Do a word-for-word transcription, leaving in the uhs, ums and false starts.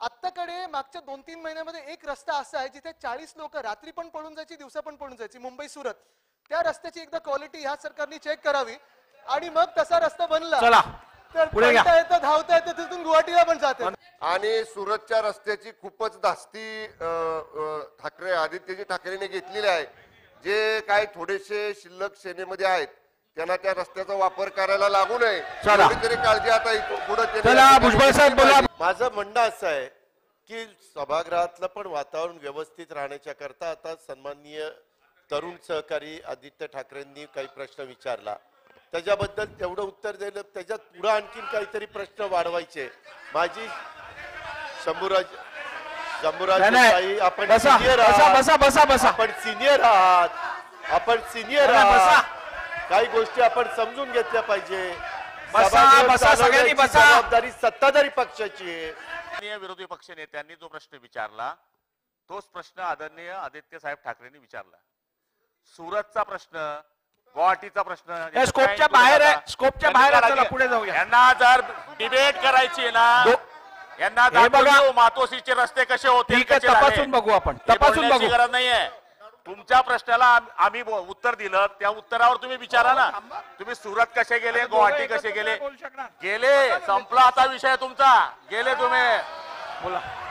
आत्ताकडे मागच्या दोन तीन महिन्यामध्ये एक रस्ता असा आहे जिथे चाळीस लोक रात्री पण पळून जायची, दिवसा पण पळून जायची, मुंबई सुरत. त्या रस्त्याची एकदा क्वालिटी ह्या सरकारने चेक करावी आणि मग तसा रस्ता बनला चला तर पळता येतं, धावता येतं, तिथून गुवाहाटीला पण जाते. आणि सुरतच्या रस्त्याची खूपच धास्ती ठाकरे आदित्यजी ठाकरेंनी घेतलेली आहे. जे काय थोडेसे शिल्लक सेनेमध्ये आहेत त्यांना त्या रस्त्याचा वापर करायला लागू नये, तरी काळजी आता पुढे. माझं म्हणणं असं आहे की सभागृहातलं पण वातावरण व्यवस्थित राहण्याच्या करता आता सन्माननीय तरुण सहकारी आदित्य ठाकरेंनी काही प्रश्न विचारला, त्याच्याबद्दल तेवढं उत्तर दिलं. त्याच्यात पुढे आणखीन काहीतरी प्रश्न वाढवायचे. माझी शंभूराज शंभूराज आपण सिनियर आहात, आपण सिनियर आहात, आपण सिनियर आहात. काही गोष्टी आपण समजून घेतल्या पाहिजे. जबाबदारी सत्ताधारी पक्षाची आहे. विरोधी पक्ष नेत्यांनी जो प्रश्न विचारला तोच प्रश्न आदरणीय आदित्य साहेब ठाकरेंनी विचारला. सुरतचा प्रश्न, गुवाहाटीचा प्रश्न स्कोपच्या बाहेर आहे, स्कोपच्या बाहेर आहे. चला पुढे जाऊया. यांना जर डिबेट करायची ना, यांना मातोश्रीचे रस्ते कसे होते तपासून बघू, आपण तपासून बघू. गरज नाहीये. तुमच्या प्रश्नाला आम्ही उत्तर दिलं, त्या उत्तरावर तुम्ही विचारा ना. तुम्ही सुरत कसे गेले, गुवाहाटी कसे गेले, गेले संपला आता विषय तुमचा. गेले तुम्ही. बोला.